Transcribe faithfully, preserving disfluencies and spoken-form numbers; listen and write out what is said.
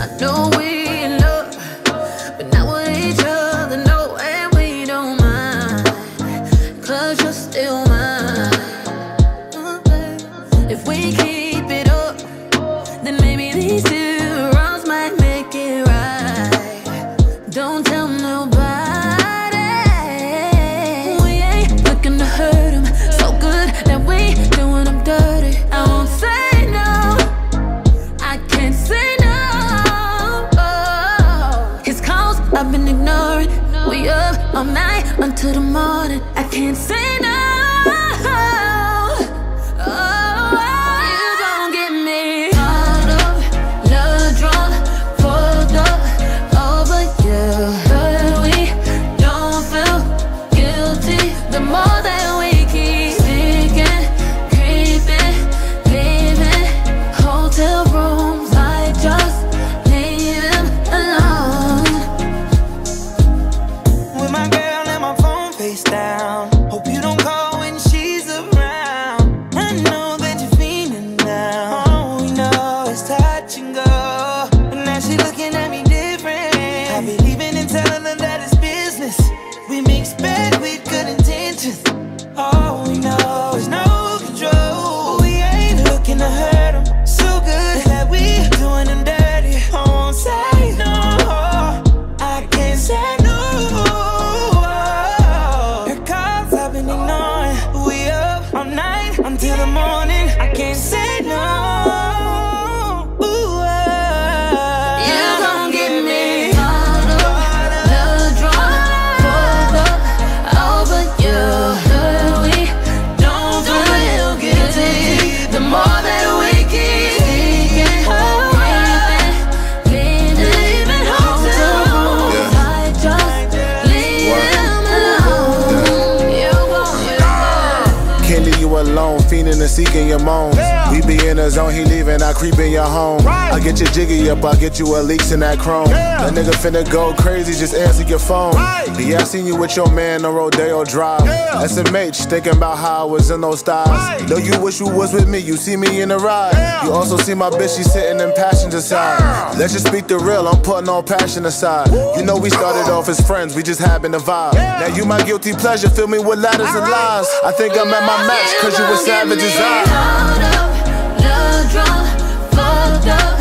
I know we in love, but not with each other, no, and we don't mind, cause you're still mine. If we keep it up, then maybe these two wrongs might make it right. Don't tell nobody. We ain't looking to hurt them, so good that we doing them dirty. I won't say no, I can't say no. Oh, his calls I've been ignoring. We up all night until the morning. I can't say no. Down. Hope you don't call when she's around. I know that you're feeling now. All we know is touch and go, and now she looking at me different. I be leaving and telling her that it's business. We mix bad with good intentions. All we know is no control. We ain't looking to hurt them, so good that we doing them dirty. I won't say no, I can't say no. Until the morning, I can't say no. Ooh, uh, you gon' get me caught up, love drunk, pulled up over you. Girl, we don't feel guilty. The more that we keep thinking, creeping, leaving hotel rooms, I just leave them alone. You gon' get me. Can't leave you alone, fiending and seeking your moans. Yeah. We be in the zone, he leaving, I creep in your home. Right. I get your jiggy up, I get you a leaks in that chrome. Yeah. That nigga finna go crazy, just answer your phone. Right. Yeah, I seen you with your man on Rodeo Drive. Yeah. S M H, thinking about how I was in those styles. Right. Though you wish you was with me, you see me in the ride. Yeah. You also see my bitch, she sitting in passenger side. Yeah. Let's just speak the real, I'm putting all passion aside. Woo. You know we started off as friends, we just happened to vibe. Yeah. Now you my guilty pleasure, fill me with ladders all and right. lies. I think I'm at my max, cause you were savage as I. Love drunk, fucked up.